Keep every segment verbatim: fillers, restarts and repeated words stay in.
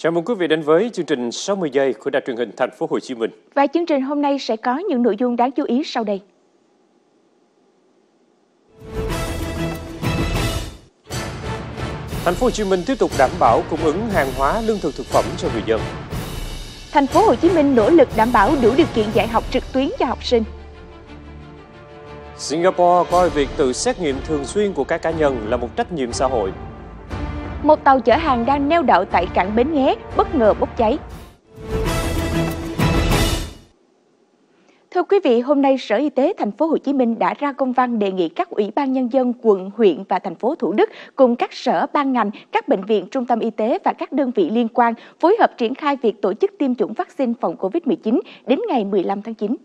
Chào mừng quý vị đến với chương trình sáu mươi giây của Đài Truyền hình Thành phố Hồ Chí Minh. Và chương trình hôm nay sẽ có những nội dung đáng chú ý sau đây. Thành phố Hồ Chí Minh tiếp tục đảm bảo cung ứng hàng hóa, lương thực thực phẩm cho người dân. Thành phố Hồ Chí Minh nỗ lực đảm bảo đủ điều kiện dạy học trực tuyến cho học sinh. Singapore coi việc tự xét nghiệm thường xuyên của các cá nhân là một trách nhiệm xã hội. Một tàu chở hàng đang neo đậu tại cảng Bến Nghé bất ngờ bốc cháy. Thưa quý vị, hôm nay Sở Y tế Thành phố Hồ Chí Minh đã ra công văn đề nghị các ủy ban nhân dân quận, huyện và thành phố Thủ Đức cùng các sở ban ngành, các bệnh viện, trung tâm y tế và các đơn vị liên quan phối hợp triển khai việc tổ chức tiêm chủng vaccine phòng Covid mười chín đến ngày mười lăm tháng chín.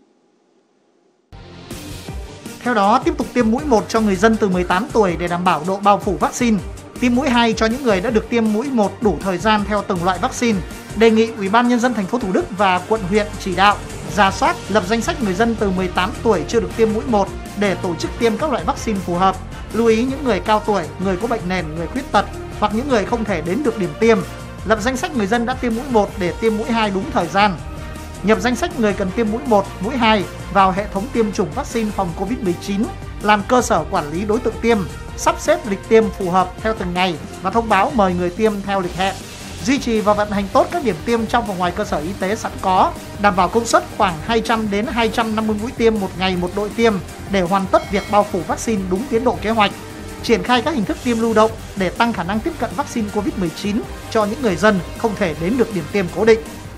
Theo đó, tiếp tục tiêm mũi một cho người dân từ mười tám tuổi để đảm bảo độ bao phủ vaccine. Tiêm mũi hai cho những người đã được tiêm mũi một đủ thời gian theo từng loại vaccine. Đề nghị Ủy ban nhân dân thành phố Thủ Đức và quận huyện chỉ đạo rà soát, lập danh sách người dân từ mười tám tuổi chưa được tiêm mũi một để tổ chức tiêm các loại vaccine phù hợp. Lưu ý những người cao tuổi, người có bệnh nền, người khuyết tật hoặc những người không thể đến được điểm tiêm. Lập danh sách người dân đã tiêm mũi một để tiêm mũi hai đúng thời gian. Nhập danh sách người cần tiêm mũi một, mũi hai vào hệ thống tiêm chủng vaccine phòng Covid mười chín, làm cơ sở quản lý đối tượng tiêm, sắp xếp lịch tiêm phù hợp theo từng ngày và thông báo mời người tiêm theo lịch hẹn. Duy trì và vận hành tốt các điểm tiêm trong và ngoài cơ sở y tế sẵn có, đảm bảo công suất khoảng hai trăm đến hai trăm năm mươi mũi tiêm một ngày một đội tiêm để hoàn tất việc bao phủ vaccine đúng tiến độ kế hoạch. Triển khai các hình thức tiêm lưu động để tăng khả năng tiếp cận vaccine Covid mười chín cho những người dân không thể đến được điểm tiêm cố định.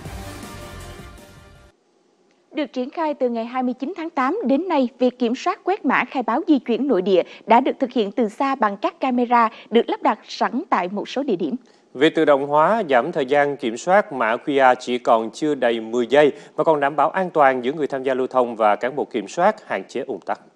Được triển khai từ ngày hai mươi chín tháng tám đến nay, việc kiểm soát quét mã khai báo di chuyển nội địa đã được thực hiện từ xa bằng các camera được lắp đặt sẵn tại một số địa điểm. Việc tự động hóa giảm thời gian kiểm soát mã quy rờ chỉ còn chưa đầy mười giây mà còn đảm bảo an toàn giữa người tham gia lưu thông và cán bộ kiểm soát, hạn chế ùn tắc.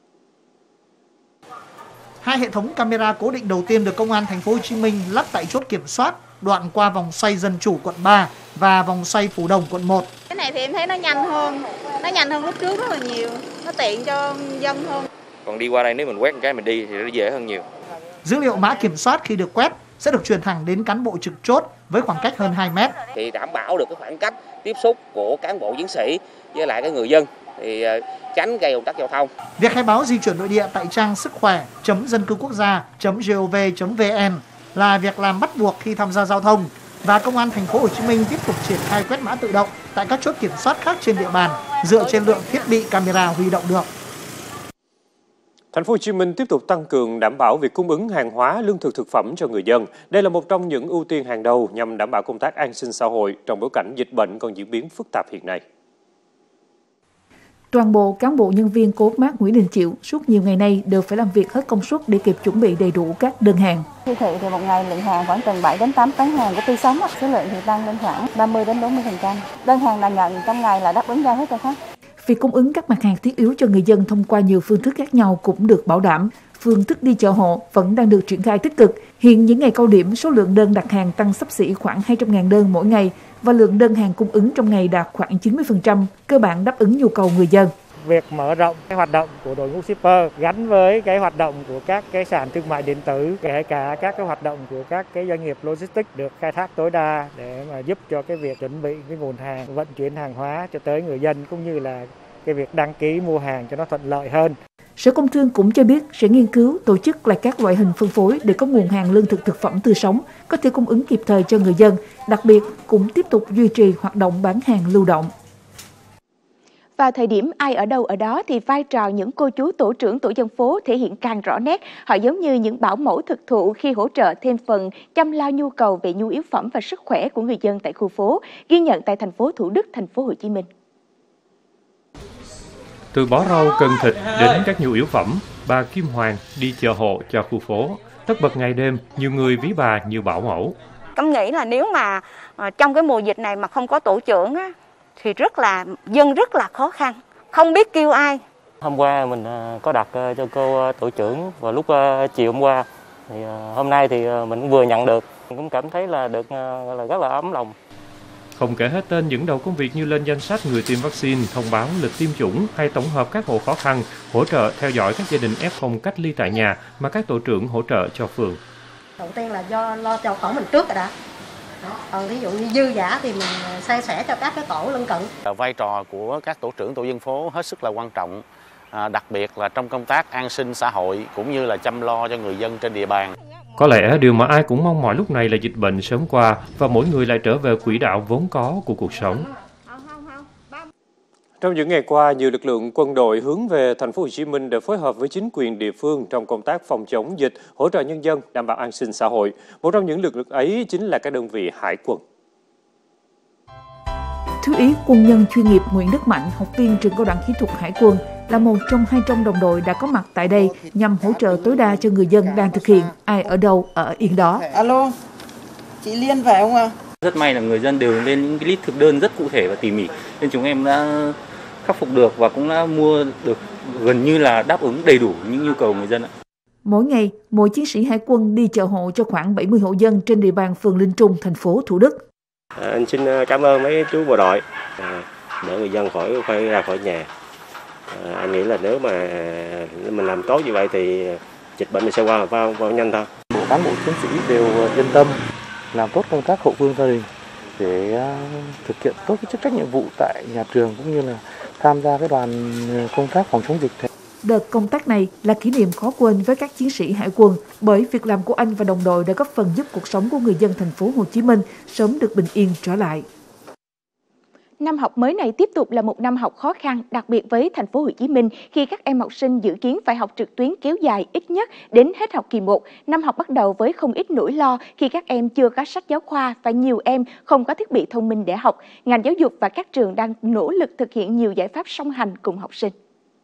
Hai hệ thống camera cố định đầu tiên được Công an Thành phố Hồ Chí Minh lắp tại chốt kiểm soát đoạn qua vòng xoay Dân Chủ quận ba và vòng xoay Phú Đồng quận một. Cái này thì em thấy nó nhanh hơn, nó nhanh hơn lúc trước rất là nhiều, nó tiện cho dân hơn. Còn đi qua đây nếu mình quét một cái mình đi thì nó dễ hơn nhiều. Dữ liệu mã kiểm soát khi được quét sẽ được truyền thẳng đến cán bộ trực chốt với khoảng cách hơn hai mét. Thì đảm bảo được cái khoảng cách tiếp xúc của cán bộ chiến sĩ với lại cái người dân thì tránh gây ùn tắc giao thông. Việc khai báo di chuyển nội địa tại trang sức khỏe chấm dân cư quốc gia chấm gov chấm vn là việc làm bắt buộc khi tham gia giao thông và Công an Thành phố Hồ Chí Minh tiếp tục triển khai quét mã tự động tại các chốt kiểm soát khác trên địa bàn dựa trên lượng thiết bị camera huy động được. Thành phố Hồ Chí Minh tiếp tục tăng cường đảm bảo việc cung ứng hàng hóa, lương thực thực phẩm cho người dân. Đây là một trong những ưu tiên hàng đầu nhằm đảm bảo công tác an sinh xã hội trong bối cảnh dịch bệnh còn diễn biến phức tạp hiện nay. Toàn bộ cán bộ nhân viên của Mart Nguyễn Đình Chiểu suốt nhiều ngày nay đều phải làm việc hết công suất để kịp chuẩn bị đầy đủ các đơn hàng. Siêu thị thì một ngày lượng hàng khoảng từ bảy đến tám tấn hàng của tươi sống, số lượng thì tăng lên khoảng ba mươi đến bốn mươi phần trăm. Đơn hàng nào nhận trong ngày là đáp ứng ra hết cho khách. Việc cung ứng các mặt hàng thiết yếu cho người dân thông qua nhiều phương thức khác nhau cũng được bảo đảm. Phương thức đi chợ hộ vẫn đang được triển khai tích cực. Hiện những ngày cao điểm, số lượng đơn đặt hàng tăng xấp xỉ khoảng hai trăm nghìn đơn mỗi ngày và lượng đơn hàng cung ứng trong ngày đạt khoảng chín mươi phần trăm, cơ bản đáp ứng nhu cầu người dân. Việc mở rộng cái hoạt động của đội ngũ shipper gắn với cái hoạt động của các cái sàn thương mại điện tử, kể cả các cái hoạt động của các cái doanh nghiệp logistics được khai thác tối đa để mà giúp cho cái việc chuẩn bị cái nguồn hàng, vận chuyển hàng hóa cho tới người dân cũng như là cái việc đăng ký mua hàng cho nó thuận lợi hơn. Sở Công Thương cũng cho biết sẽ nghiên cứu tổ chức lại các loại hình phân phối để có nguồn hàng lương thực thực phẩm tươi sống có thể cung ứng kịp thời cho người dân, đặc biệt cũng tiếp tục duy trì hoạt động bán hàng lưu động. Vào thời điểm ai ở đâu ở đó thì vai trò những cô chú tổ trưởng tổ dân phố thể hiện càng rõ nét. Họ giống như những bảo mẫu thực thụ khi hỗ trợ thêm phần chăm lo nhu cầu về nhu yếu phẩm và sức khỏe của người dân tại khu phố, ghi nhận tại thành phố Thủ Đức, thành phố Hồ Chí Minh. Từ bó rau, cần thịt đến các nhu yếu phẩm, bà Kim Hoàng đi chợ hộ cho khu phố. Tất bật ngày đêm, nhiều người ví bà như bảo mẫu. Cảm nghĩ là nếu mà trong cái mùa dịch này mà không có tổ trưởng á, thì rất là dân rất là khó khăn, không biết kêu ai. Hôm qua mình có đặt cho cô tổ trưởng vào lúc chiều hôm qua, thì hôm nay thì mình cũng vừa nhận được, mình cũng cảm thấy là được là rất là ấm lòng. Không kể hết tên những đầu công việc như lên danh sách người tiêm vaccine, thông báo lịch tiêm chủng hay tổng hợp các hộ khó khăn, hỗ trợ theo dõi các gia đình ép không cách ly tại nhà mà các tổ trưởng hỗ trợ cho phường. Đầu tiên là do lo cho khẩu mình trước rồi đã. Còn ví dụ như dư giả thì mình san sẻ cho các cái tổ lân cận. Vai trò của các tổ trưởng tổ dân phố hết sức là quan trọng, à, đặc biệt là trong công tác an sinh xã hội cũng như là chăm lo cho người dân trên địa bàn. Có lẽ điều mà ai cũng mong mỏi lúc này là dịch bệnh sớm qua và mỗi người lại trở về quỹ đạo vốn có của cuộc sống. Trong những ngày qua, nhiều lực lượng quân đội hướng về thành phố Hồ Chí Minh để phối hợp với chính quyền địa phương trong công tác phòng chống dịch, hỗ trợ nhân dân, đảm bảo an sinh xã hội. Một trong những lực lượng ấy chính là các đơn vị hải quân. Thiếu úy quân nhân chuyên nghiệp Nguyễn Đức Mạnh, học viên trường cao đẳng kỹ thuật Hải quân, là một trong hai trăm đồng đội đã có mặt tại đây nhằm hỗ trợ tối đa cho người dân đang thực hiện ai ở đâu ở yên đó. Alo, chị Liên phải không ạ? Rất may là người dân đều lên những cái list thực đơn rất cụ thể và tỉ mỉ nên chúng em đã khắc phục được và cũng đã mua được gần như là đáp ứng đầy đủ những nhu cầu người dân ạ. Mỗi ngày, mỗi chiến sĩ Hải quân đi chợ hộ cho khoảng bảy mươi hộ dân trên địa bàn phường Linh Trung, thành phố Thủ Đức. À, anh xin cảm ơn mấy chú bộ đội à, để người dân khỏi phải ra khỏi nhà. À, anh nghĩ là nếu mà mình làm tốt như vậy thì dịch bệnh sẽ qua vào, vào nhanh thôi. Bộ cán bộ chiến sĩ đều yên tâm làm tốt công tác hậu phương gia đình để thực hiện tốt cái chức trách nhiệm vụ tại nhà trường cũng như là tham gia cái đoàn công tác phòng chống dịch. Đợt công tác này là kỷ niệm khó quên với các chiến sĩ Hải quân bởi việc làm của anh và đồng đội đã góp phần giúp cuộc sống của người dân thành phố Hồ Chí Minh sớm được bình yên trở lại. Năm học mới này tiếp tục là một năm học khó khăn, đặc biệt với thành phố Hồ Chí Minh khi các em học sinh dự kiến phải học trực tuyến kéo dài ít nhất đến hết học kỳ một. Năm học bắt đầu với không ít nỗi lo khi các em chưa có sách giáo khoa và nhiều em không có thiết bị thông minh để học. Ngành giáo dục và các trường đang nỗ lực thực hiện nhiều giải pháp song hành cùng học sinh.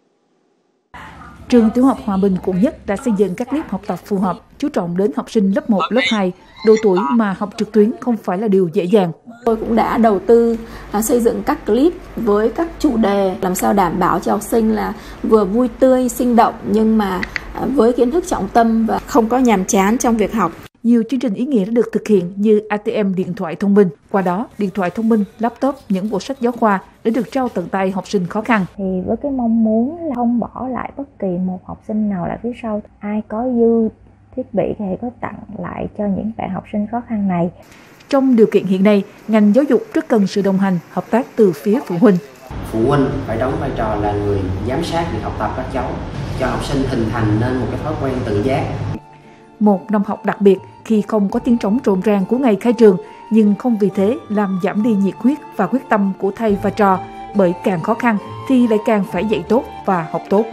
Trường Tiểu học Hòa Bình quận Nhất đã xây dựng các clip học tập phù hợp, chú trọng đến học sinh lớp một, lớp hai, độ tuổi mà học trực tuyến không phải là điều dễ dàng. Tôi cũng đã đầu tư à, xây dựng các clip với các chủ đề làm sao đảm bảo cho học sinh là vừa vui tươi, sinh động nhưng mà à, với kiến thức trọng tâm và không có nhàm chán trong việc học. Nhiều chương trình ý nghĩa đã được thực hiện như a tê em điện thoại thông minh. Qua đó, điện thoại thông minh, laptop, những bộ sách giáo khoa đã được trao tận tay học sinh khó khăn. Thì với cái mong muốn là không bỏ lại bất kỳ một học sinh nào lại phía sau. Ai có dư thiết bị thì có tặng lại cho những bạn học sinh khó khăn này. Trong điều kiện hiện nay, ngành giáo dục rất cần sự đồng hành, hợp tác từ phía phụ huynh. Phụ huynh phải đóng vai trò là người giám sát việc học tập các cháu, cho học sinh hình thành nên một cái thói quen tự giác. Một năm học đặc biệt khi không có tiếng trống rộn ràng của ngày khai trường, nhưng không vì thế làm giảm đi nhiệt huyết và quyết tâm của thầy và trò, bởi càng khó khăn thì lại càng phải dạy tốt và học tốt.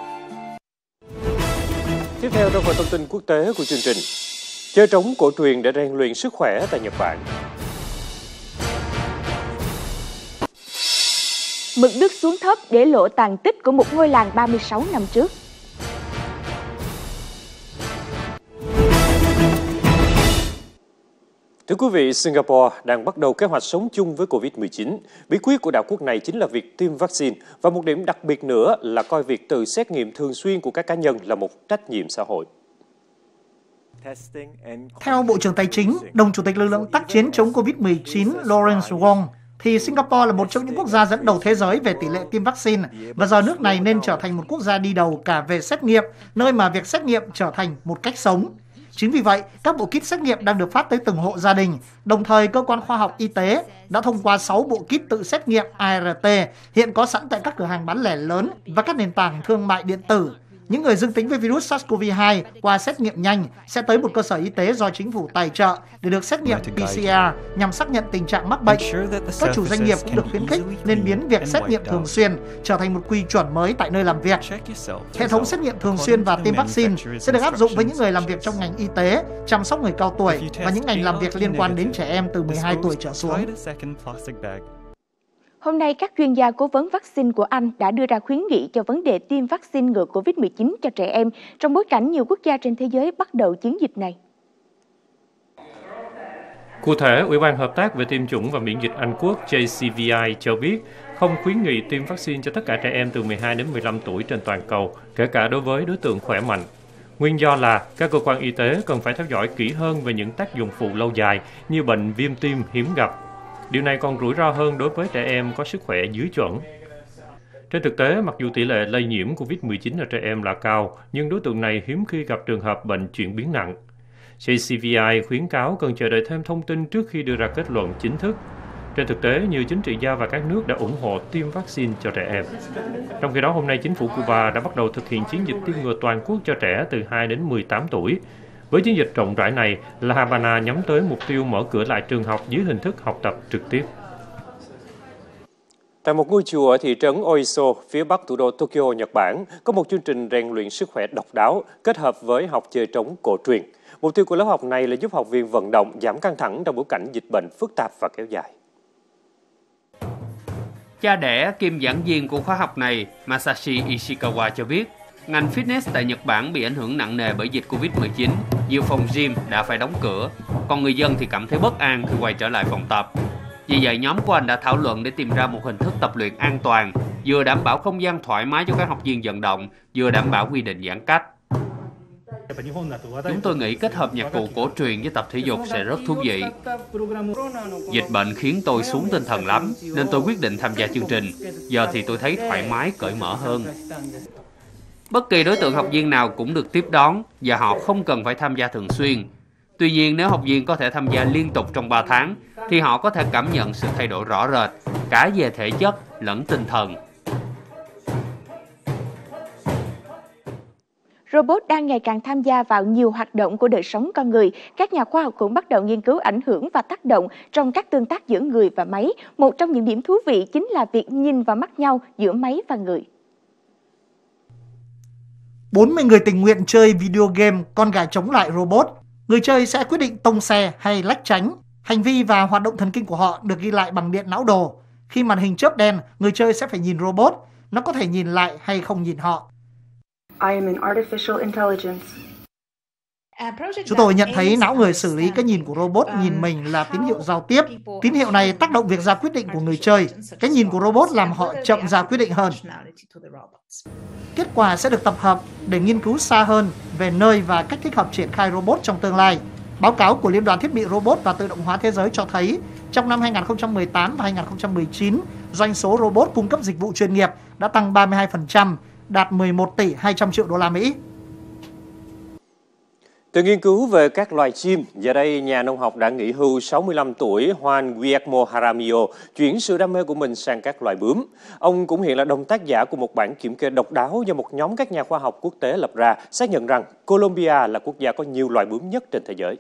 Tiếp theo trong phần thông tin quốc tế của chương trình, chơi trống cổ truyền để rèn luyện sức khỏe tại Nhật Bản. Mực nước xuống thấp để lộ tàn tích của một ngôi làng ba mươi sáu năm trước. Thưa quý vị, Singapore đang bắt đầu kế hoạch sống chung với Covid mười chín. Bí quyết của đảo quốc này chính là việc tiêm vaccine và một điểm đặc biệt nữa là coi việc tự xét nghiệm thường xuyên của các cá nhân là một trách nhiệm xã hội. Theo Bộ trưởng Tài chính, đồng chủ tịch lực lượng tác chiến chống Covid mười chín Lawrence Wong, thì Singapore là một trong những quốc gia dẫn đầu thế giới về tỷ lệ tiêm vaccine và giờ nước này nên trở thành một quốc gia đi đầu cả về xét nghiệm, nơi mà việc xét nghiệm trở thành một cách sống. Chính vì vậy, các bộ kit xét nghiệm đang được phát tới từng hộ gia đình. Đồng thời, cơ quan khoa học y tế đã thông qua sáu bộ kit tự xét nghiệm a rờ tê hiện có sẵn tại các cửa hàng bán lẻ lớn và các nền tảng thương mại điện tử. Những người dương tính với virus SARS-xê o vê hai qua xét nghiệm nhanh sẽ tới một cơ sở y tế do chính phủ tài trợ để được xét nghiệm pê xê rờ nhằm xác nhận tình trạng mắc bệnh. Các chủ doanh nghiệp cũng được khuyến khích nên biến việc xét nghiệm thường xuyên trở thành một quy chuẩn mới tại nơi làm việc. Hệ thống xét nghiệm thường xuyên và tiêm vaccine sẽ được áp dụng với những người làm việc trong ngành y tế, chăm sóc người cao tuổi và những ngành làm việc liên quan đến trẻ em từ mười hai tuổi trở xuống. Hôm nay, các chuyên gia cố vấn vaccine của Anh đã đưa ra khuyến nghị cho vấn đề tiêm vaccine ngừa Covid mười chín cho trẻ em trong bối cảnh nhiều quốc gia trên thế giới bắt đầu chiến dịch này. Cụ thể, Ủy ban Hợp tác về tiêm chủng và miễn dịch Anh Quốc J C V I cho biết không khuyến nghị tiêm vaccine cho tất cả trẻ em từ mười hai đến mười lăm tuổi trên toàn cầu, kể cả đối với đối tượng khỏe mạnh. Nguyên do là các cơ quan y tế cần phải theo dõi kỹ hơn về những tác dụng phụ lâu dài như bệnh viêm tim hiếm gặp. Điều này còn rủi ro hơn đối với trẻ em có sức khỏe dưới chuẩn. Trên thực tế, mặc dù tỷ lệ lây nhiễm Covid mười chín ở trẻ em là cao, nhưng đối tượng này hiếm khi gặp trường hợp bệnh chuyển biến nặng. J C V I khuyến cáo cần chờ đợi thêm thông tin trước khi đưa ra kết luận chính thức. Trên thực tế, nhiều chính trị gia và các nước đã ủng hộ tiêm vaccine cho trẻ em. Trong khi đó, hôm nay chính phủ Cuba đã bắt đầu thực hiện chiến dịch tiêm ngừa toàn quốc cho trẻ từ hai đến mười tám tuổi. Với chiến dịch rộng rãi này, La Habana nhắm tới mục tiêu mở cửa lại trường học dưới hình thức học tập trực tiếp. Tại một ngôi chùa ở thị trấn Oiso, phía bắc thủ đô Tokyo, Nhật Bản, có một chương trình rèn luyện sức khỏe độc đáo kết hợp với học chơi trống cổ truyền. Mục tiêu của lớp học này là giúp học viên vận động, giảm căng thẳng trong bối cảnh dịch bệnh phức tạp và kéo dài. Cha đẻ kiêm giảng viên của khóa học này, Masashi Ishikawa cho biết, ngành fitness tại Nhật Bản bị ảnh hưởng nặng nề bởi dịch Covid mười chín. Nhiều phòng gym đã phải đóng cửa, còn người dân thì cảm thấy bất an khi quay trở lại phòng tập. Vì vậy, nhóm của anh đã thảo luận để tìm ra một hình thức tập luyện an toàn, vừa đảm bảo không gian thoải mái cho các học viên vận động, vừa đảm bảo quy định giãn cách. Chúng tôi nghĩ kết hợp nhạc cụ cổ truyền với tập thể dục sẽ rất thú vị. Dịch bệnh khiến tôi xuống tinh thần lắm, nên tôi quyết định tham gia chương trình. Giờ thì tôi thấy thoải mái, cởi mở hơn. Bất kỳ đối tượng học viên nào cũng được tiếp đón và họ không cần phải tham gia thường xuyên. Tuy nhiên, nếu học viên có thể tham gia liên tục trong ba tháng, thì họ có thể cảm nhận sự thay đổi rõ rệt, cả về thể chất lẫn tinh thần. Robot đang ngày càng tham gia vào nhiều hoạt động của đời sống con người. Các nhà khoa học cũng bắt đầu nghiên cứu ảnh hưởng và tác động trong các tương tác giữa người và máy. Một trong những điểm thú vị chính là việc nhìn vào mắt nhau giữa máy và người. bốn mươi người tình nguyện chơi video game con gà chống lại robot. Người chơi sẽ quyết định tông xe hay lách tránh. Hành vi và hoạt động thần kinh của họ được ghi lại bằng điện não đồ. Khi màn hình chớp đen, người chơi sẽ phải nhìn robot. Nó có thể nhìn lại hay không nhìn họ. I am an artificial intelligence. Chúng tôi nhận thấy não người xử lý cái nhìn của robot nhìn mình là tín hiệu giao tiếp. Tín hiệu này tác động việc ra quyết định của người chơi. Cái nhìn của robot làm họ chậm ra quyết định hơn. Kết quả sẽ được tập hợp để nghiên cứu xa hơn về nơi và cách thích hợp triển khai robot trong tương lai. Báo cáo của Liên đoàn Thiết bị Robot và Tự động hóa Thế giới cho thấy trong năm hai nghìn không trăm mười tám và hai nghìn không trăm mười chín, doanh số robot cung cấp dịch vụ chuyên nghiệp đã tăng ba mươi hai phần trăm, đạt mười một tỷ hai trăm triệu đô la Mỹ. Từ nghiên cứu về các loài chim, giờ đây nhà nông học đã nghỉ hưu sáu mươi lăm tuổi Juan Guillermo Jaramillo chuyển sự đam mê của mình sang các loài bướm. Ông cũng hiện là đồng tác giả của một bản kiểm kê độc đáo do một nhóm các nhà khoa học quốc tế lập ra, xác nhận rằng Colombia là quốc gia có nhiều loài bướm nhất trên thế giới.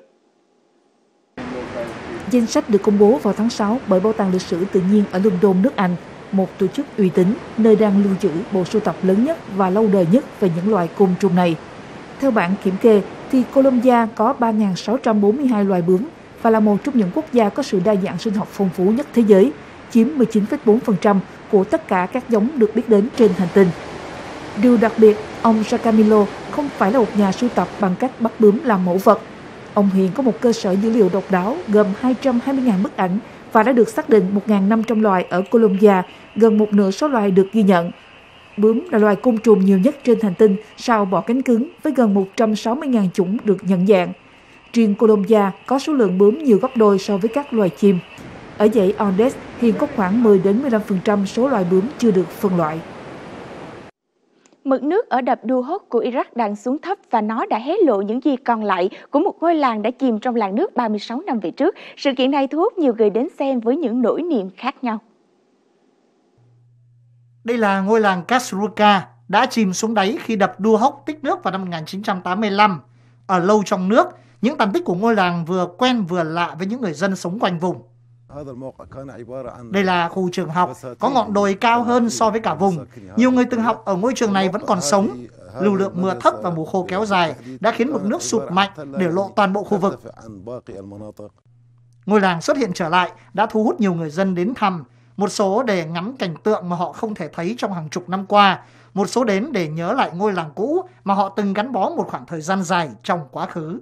Danh sách được công bố vào tháng sáu bởi Bảo tàng Lịch sử Tự nhiên ở London, nước Anh, một tổ chức uy tín nơi đang lưu trữ bộ sưu tập lớn nhất và lâu đời nhất về những loài côn trùng này. Theo bản kiểm kê, thì Colombia có ba nghìn sáu trăm bốn mươi hai loài bướm và là một trong những quốc gia có sự đa dạng sinh học phong phú nhất thế giới, chiếm mười chín phẩy bốn phần trăm của tất cả các giống được biết đến trên hành tinh. Điều đặc biệt, ông Jaramillo không phải là một nhà sưu tập bằng cách bắt bướm làm mẫu vật. Ông hiện có một cơ sở dữ liệu độc đáo gồm hai trăm hai mươi nghìn bức ảnh và đã được xác định một nghìn năm trăm loài ở Colombia, gần một nửa số loài được ghi nhận. Bướm là loài côn trùng nhiều nhất trên hành tinh sau bọ cánh cứng với gần một trăm sáu mươi nghìn chủng được nhận dạng. Riêng Colombia có số lượng bướm nhiều gấp đôi so với các loài chim. Ở dãy Andes hiện có khoảng mười đến mười lăm phần trăm số loài bướm chưa được phân loại. Mực nước ở đập Duhok của Iraq đang xuống thấp và nó đã hé lộ những gì còn lại của một ngôi làng đã chìm trong làn nước ba mươi sáu năm về trước. Sự kiện này thu hút nhiều người đến xem với những nỗi niềm khác nhau. Đây là ngôi làng Kasruka đã chìm xuống đáy khi đập Duhok tích nước vào năm một nghìn chín trăm tám mươi lăm. Ở lâu trong nước, những tàn tích của ngôi làng vừa quen vừa lạ với những người dân sống quanh vùng. Đây là khu trường học, có ngọn đồi cao hơn so với cả vùng. Nhiều người từng học ở ngôi trường này vẫn còn sống. Lưu lượng mưa thấp và mùa khô kéo dài đã khiến mực nước sụt mạnh để lộ toàn bộ khu vực. Ngôi làng xuất hiện trở lại đã thu hút nhiều người dân đến thăm. Một số để ngắm cảnh tượng mà họ không thể thấy trong hàng chục năm qua. Một số đến để nhớ lại ngôi làng cũ mà họ từng gắn bó một khoảng thời gian dài trong quá khứ.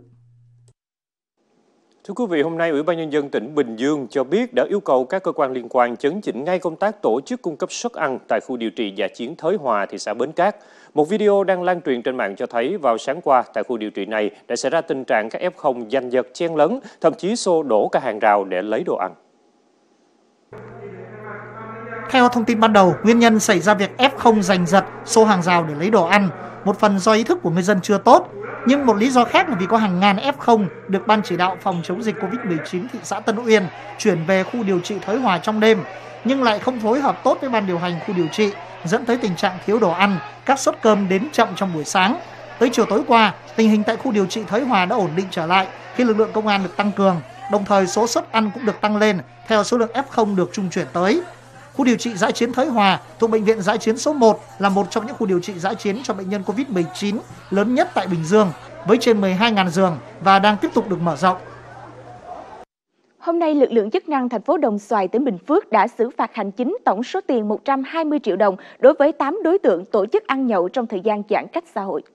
Thưa quý vị, hôm nay Ủy ban Nhân dân tỉnh Bình Dương cho biết đã yêu cầu các cơ quan liên quan chấn chỉnh ngay công tác tổ chức cung cấp suất ăn tại khu điều trị dã chiến Thới Hòa, thị xã Bến Cát. Một video đang lan truyền trên mạng cho thấy vào sáng qua tại khu điều trị này đã xảy ra tình trạng các ép không giành giật chen lấn, thậm chí xô đổ cả hàng rào để lấy đồ ăn. Theo thông tin ban đầu, nguyên nhân xảy ra việc ép không giành giật xô hàng rào để lấy đồ ăn, một phần do ý thức của người dân chưa tốt, nhưng một lý do khác là vì có hàng ngàn ép không được Ban chỉ đạo phòng chống dịch Covid mười chín thị xã Tân Uyên chuyển về khu điều trị Thới Hòa trong đêm, nhưng lại không phối hợp tốt với ban điều hành khu điều trị, dẫn tới tình trạng thiếu đồ ăn, các suất cơm đến chậm trong buổi sáng. Tới chiều tối qua, tình hình tại khu điều trị Thới Hòa đã ổn định trở lại khi lực lượng công an được tăng cường, đồng thời số suất ăn cũng được tăng lên theo số lượng ép không được trung chuyển tới. Khu điều trị dã chiến Thới Hòa thuộc Bệnh viện Dã chiến số một là một trong những khu điều trị dã chiến cho bệnh nhân Covid mười chín lớn nhất tại Bình Dương, với trên mười hai nghìn giường và đang tiếp tục được mở rộng. Hôm nay, lực lượng chức năng thành phố Đồng Xoài, tỉnh Bình Phước đã xử phạt hành chính tổng số tiền một trăm hai mươi triệu đồng đối với tám đối tượng tổ chức ăn nhậu trong thời gian giãn cách xã hội.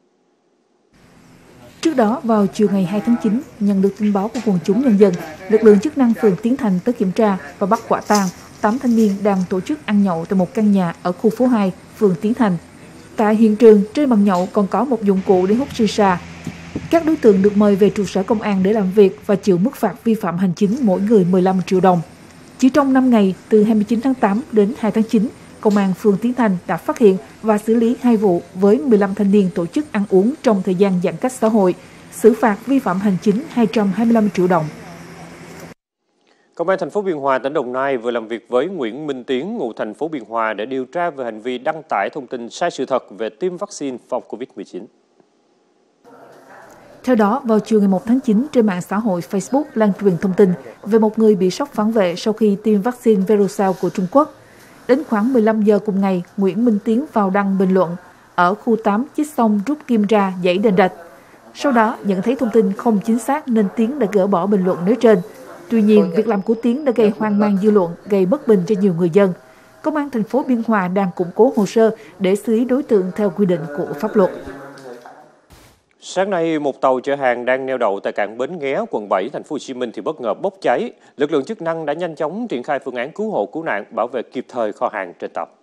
Trước đó, vào chiều ngày hai tháng chín, nhận được tin báo của quần chúng nhân dân, lực lượng chức năng phường Tiến Thành tới kiểm tra và bắt quả tang tám thanh niên đang tổ chức ăn nhậu tại một căn nhà ở khu phố hai, phường Tiến Thành. Tại hiện trường, trên bàn nhậu còn có một dụng cụ để hút shisha. Các đối tượng được mời về trụ sở công an để làm việc và chịu mức phạt vi phạm hành chính mỗi người mười lăm triệu đồng. Chỉ trong năm ngày, từ hai mươi chín tháng tám đến hai tháng chín, Công an phường Tiến Thành đã phát hiện và xử lý hai vụ với mười lăm thanh niên tổ chức ăn uống trong thời gian giãn cách xã hội, xử phạt vi phạm hành chính hai trăm hai mươi lăm triệu đồng. Công an thành phố Biên Hòa, tỉnh Đồng Nai vừa làm việc với Nguyễn Minh Tiến, ngụ thành phố Biên Hòa để điều tra về hành vi đăng tải thông tin sai sự thật về tiêm vaccine phòng Covid mười chín. Theo đó, vào chiều ngày một tháng chín, trên mạng xã hội Facebook lan truyền thông tin về một người bị sốc phản vệ sau khi tiêm vaccine Verocell của Trung Quốc. Đến khoảng mười lăm giờ cùng ngày, Nguyễn Minh Tiến vào đăng bình luận ở khu tám chích xong rút kim ra dãy đền rạch. Sau đó, nhận thấy thông tin không chính xác nên Tiến đã gỡ bỏ bình luận nêu trên. Tuy nhiên, việc làm của Tiến đã gây hoang mang dư luận, gây bất bình cho nhiều người dân. Công an thành phố Biên Hòa đang củng cố hồ sơ để xử lý đối tượng theo quy định của pháp luật. Sáng nay, một tàu chở hàng đang neo đậu tại cảng Bến Nghé, quận bảy, thành phố Hồ Chí Minh thì bất ngờ bốc cháy. Lực lượng chức năng đã nhanh chóng triển khai phương án cứu hộ cứu nạn, bảo vệ kịp thời kho hàng trên tàu.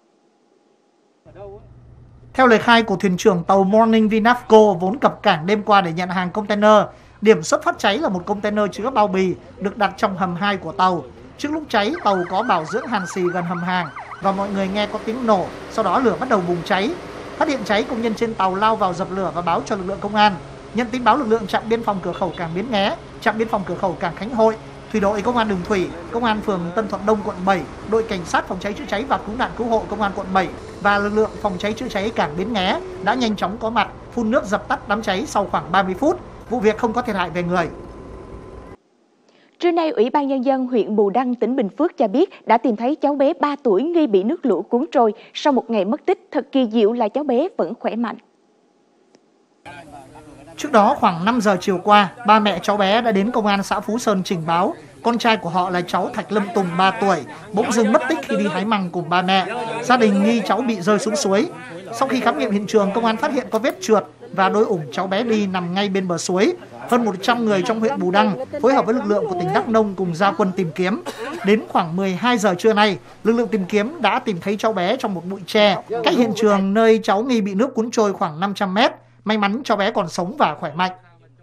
Theo lời khai của thuyền trưởng tàu Morning Vinavco vốn cập cảng đêm qua để nhận hàng container, điểm xuất phát cháy là một container chứa bao bì được đặt trong hầm hai của tàu. Trước lúc cháy, tàu có bảo dưỡng hàn xì gần hầm hàng và mọi người nghe có tiếng nổ, sau đó lửa bắt đầu bùng cháy. Phát hiện cháy, công nhân trên tàu lao vào dập lửa và báo cho lực lượng công an. Nhận tin báo, lực lượng trạm biên phòng cửa khẩu cảng Bến Nghé, trạm biên phòng cửa khẩu cảng Khánh Hội, thủy đội công an đường thủy, công an phường Tân Thuận Đông quận bảy, đội cảnh sát phòng cháy chữa cháy và cứu nạn cứu hộ công an quận bảy và lực lượng phòng cháy chữa cháy cảng Bến Nghé đã nhanh chóng có mặt phun nước dập tắt đám cháy sau khoảng ba mươi phút. Vụ việc không có thiệt hại về người. Trưa nay, Ủy ban Nhân dân huyện Bù Đăng, tỉnh Bình Phước cho biết đã tìm thấy cháu bé ba tuổi nghi bị nước lũ cuốn trôi. Sau một ngày mất tích, thật kỳ diệu là cháu bé vẫn khỏe mạnh. Trước đó, khoảng năm giờ chiều qua, ba mẹ cháu bé đã đến công an xã Phú Sơn trình báo. Con trai của họ là cháu Thạch Lâm Tùng, ba tuổi, bỗng dưng mất tích khi đi hái măng cùng ba mẹ. Gia đình nghi cháu bị rơi xuống suối. Sau khi khám nghiệm hiện trường, công an phát hiện có vết trượt và đôi ủng cháu bé đi nằm ngay bên bờ suối. Hơn một trăm người trong huyện Bù Đăng phối hợp với lực lượng của tỉnh Đắk Nông cùng ra quân tìm kiếm. Đến khoảng mười hai giờ trưa nay, lực lượng tìm kiếm đã tìm thấy cháu bé trong một bụi tre, cách hiện trường nơi cháu nghi bị nước cuốn trôi khoảng năm trăm mét. May mắn cháu bé còn sống và khỏe mạnh.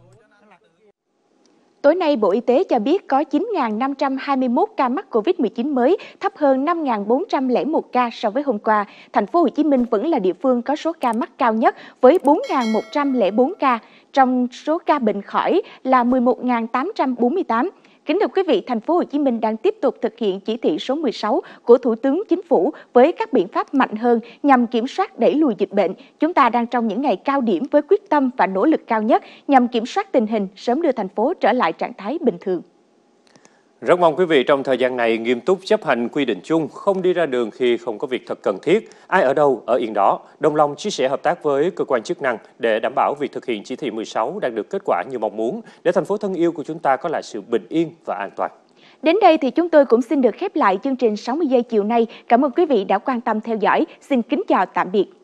Tối nay, Bộ Y tế cho biết có chín nghìn năm trăm hai mươi mốt ca mắc Covid mười chín mới, thấp hơn năm nghìn bốn trăm lẻ một ca so với hôm qua. Thành phố Hồ Chí Minh vẫn là địa phương có số ca mắc cao nhất với bốn nghìn một trăm lẻ bốn ca. Trong số ca bệnh khỏi là mười một nghìn tám trăm bốn mươi tám. Kính thưa quý vị, thành phố Hồ Chí Minh đang tiếp tục thực hiện chỉ thị số mười sáu của Thủ tướng Chính phủ với các biện pháp mạnh hơn nhằm kiểm soát đẩy lùi dịch bệnh. Chúng ta đang trong những ngày cao điểm với quyết tâm và nỗ lực cao nhất nhằm kiểm soát tình hình, sớm đưa thành phố trở lại trạng thái bình thường. Rất mong quý vị trong thời gian này nghiêm túc chấp hành quy định chung, không đi ra đường khi không có việc thật cần thiết. Ai ở đâu, ở yên đó. Đồng lòng chia sẻ hợp tác với cơ quan chức năng để đảm bảo việc thực hiện chỉ thị mười sáu đạt được kết quả như mong muốn, để thành phố thân yêu của chúng ta có lại sự bình yên và an toàn. Đến đây thì chúng tôi cũng xin được khép lại chương trình sáu mươi giây chiều nay. Cảm ơn quý vị đã quan tâm theo dõi. Xin kính chào tạm biệt.